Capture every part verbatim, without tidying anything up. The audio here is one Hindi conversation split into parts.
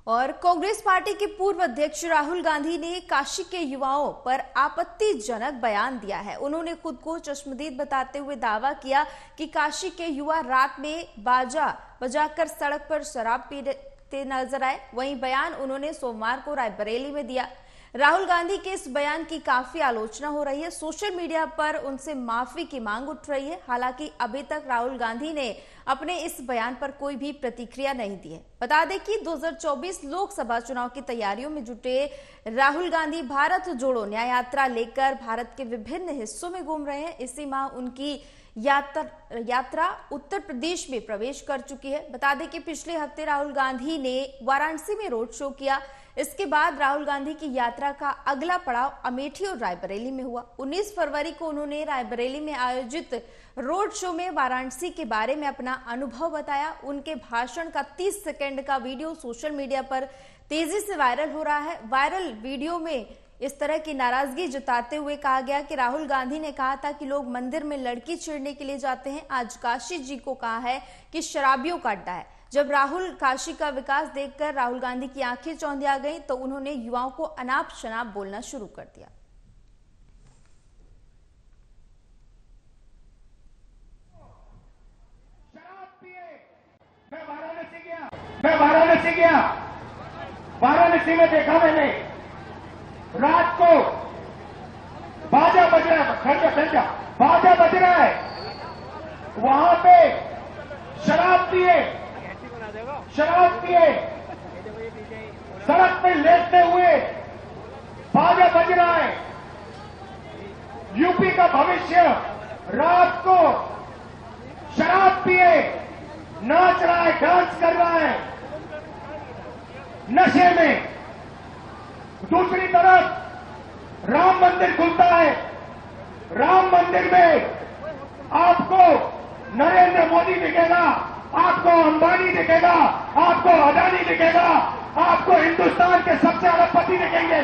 और कांग्रेस पार्टी के पूर्व अध्यक्ष राहुल गांधी ने काशी के युवाओं पर आपत्तिजनक बयान दिया है। उन्होंने खुद को चश्मदीद बताते हुए दावा किया कि काशी के युवा रात में बाजा बजाकर सड़क पर शराब पीते नजर आए। वहीं बयान उन्होंने सोमवार को रायबरेली में दिया। राहुल गांधी के इस बयान की काफी आलोचना हो रही है। सोशल मीडिया पर उनसे माफी की मांग उठ रही है। हालांकि अभी तक राहुल गांधी ने अपने इस बयान पर कोई भी प्रतिक्रिया नहीं दी है। बता दें कि दो हज़ार चौबीस लोकसभा चुनाव की तैयारियों में जुटे राहुल गांधी भारत जोड़ो न्याय यात्रा लेकर भारत के विभिन्न हिस्सों में घूम रहे हैं। इसी माह उनकी यात्रा यात्रा उत्तर प्रदेश में प्रवेश कर चुकी है। बता दें कि पिछले हफ्ते राहुल गांधी ने वाराणसी में रोड शो किया। इसके बाद राहुल गांधी की यात्रा का अगला पड़ाव अमेठी और रायबरेली में हुआ। उन्नीस फरवरी को उन्होंने रायबरेली में आयोजित रोड शो में वाराणसी के बारे में अपना अनुभव बताया। उनके भाषण का तीस सेकंड का वीडियो सोशल मीडिया पर तेजी से वायरल हो रहा है। वायरल वीडियो में इस तरह की नाराजगी जताते हुए कहा गया कि राहुल गांधी ने कहा था कि लोग मंदिर में लड़की छेड़ने के लिए जाते हैं। आज काशी जी को कहा है कि शराबियों का अड्डा है। जब राहुल काशी का विकास देखकर राहुल गांधी की आंखें चौंधिया गईं, तो उन्होंने युवाओं को अनाप शनाप बोलना शुरू कर दिया। शराब पिए। मैं वाराणसी गया मैं वाराणसी गया वाराणसी में देखा मैंने रात को बाजा बज रहा है। खर्चा खर्चा बाजा बज रहा है। वहां पे शराब पिए शराब पिए सड़क पे लेटते हुए बाजा बज रहा है। यूपी का भविष्य रात को शराब पिए नाच रहा है, डांस कर रहा है नशे में। दूसरी तरफ राम मंदिर खुलता है। राम मंदिर में आपको नरेंद्र मोदी दिखेगा, आपको अंबानी दिखेगा, आपको अदानी दिखेगा, आपको हिंदुस्तान के सबसे अरबपति दिखेंगे।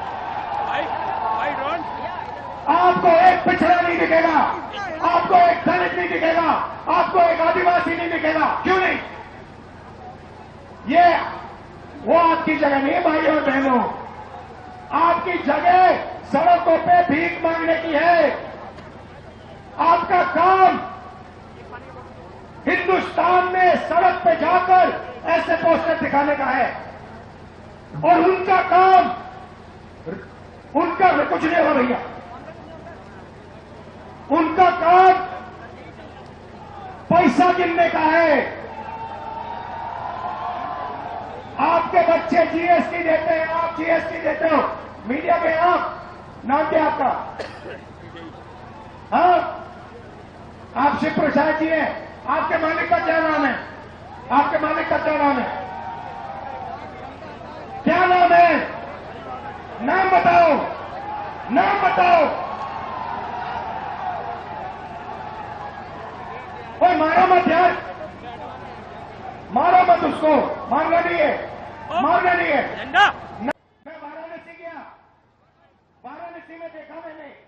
आपको एक पिछड़ा नहीं दिखेगा, आपको एक दलित नहीं दिखेगा, आपको एक आदिवासी नहीं दिखेगा। क्यों नहीं? ये वो आपकी जगह नहीं है भाइयों और बहनों। आपकी जगह सड़कों पे भीख मांगने की है। आपका काम हिंदुस्तान में सड़क पे जाकर ऐसे पोस्टर दिखाने का है। और उनका काम उनका कुछ नहीं हो भैया। उनका काम पैसा गिनने का है। आपके बच्चे जीएसटी देते हैं, आप जीएसटी देते हो। मीडिया पे आप नाम क्या आपका? हाँ, आप शिव प्रसाद जी हैं। आपके मालिक का क्या नाम है? आपके मालिक का क्या नाम है? क्या नाम है? नाम बताओ, नाम बताओ। कोई मारो मत यार, मारो मत उसको। मारना नहीं है, मारना नहीं है। मैं वाराणसी गया वाराणसी में देखा मैंने